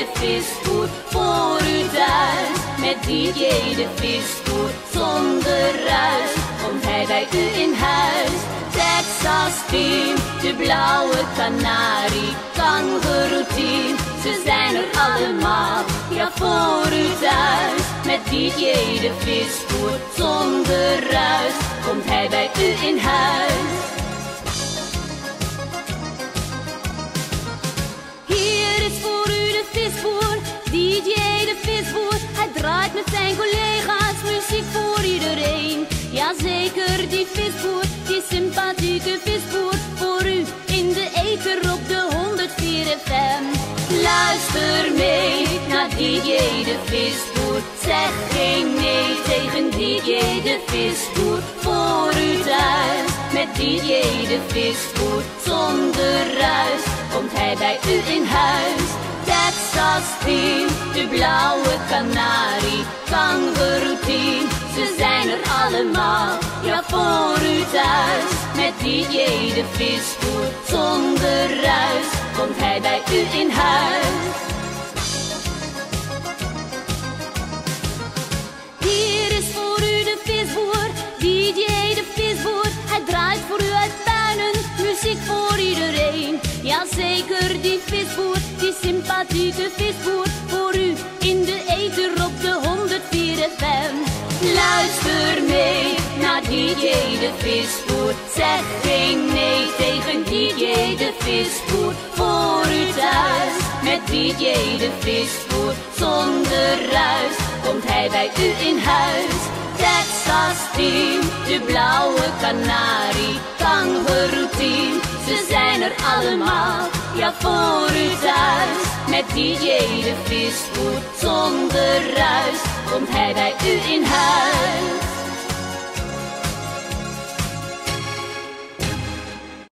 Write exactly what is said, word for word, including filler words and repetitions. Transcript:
de Visboer voor u thuis. Met D J de Visboer zonder ruis komt hij bij u in huis. Texas team, de blauwe kanarie, kangaroo team, ze zijn er allemaal, ja voor u thuis. Met D J de Visboer zonder ruis komt hij bij u in huis. Hier is voor u de Visboer, D J de Visboer. Hij draait met zijn collega's muziek voor iedereen. Jazeker, die Visboer, die sympathieke Visboer. Voor u in de ether op de honderd vier F M. Luister mee naar D J de Visboer. Zeg geen nee tegen D J de Visboer voor u thuis. Met D J de Visboer zonder ruis komt hij bij u in huis. Texas team, de blauwe kanarie, kangaroo team, ze zijn er allemaal, ja voor u thuis. Met D J de Visboer zonder ruis komt hij bij u in huis. Hier is voor u de Visboer, D J de Visboer. Hij draait voor u uit puinen, muziek voor iedereen. Jazeker, die Visboer, die sympathieke Visboer. Voor u in de ether op de honderd vier F M. Luister mee naar D J de Visboer. Zeg geen nee tegen D J de Visboer voor u thuis. Met D J de Visboer zonder ruis komt hij bij u in huis. Texas team, de blauwe kanarie, kangaroo team, ze zijn er allemaal, ja voor u thuis. Met D J de Visboer zonder ruis komt hij bij u in huis.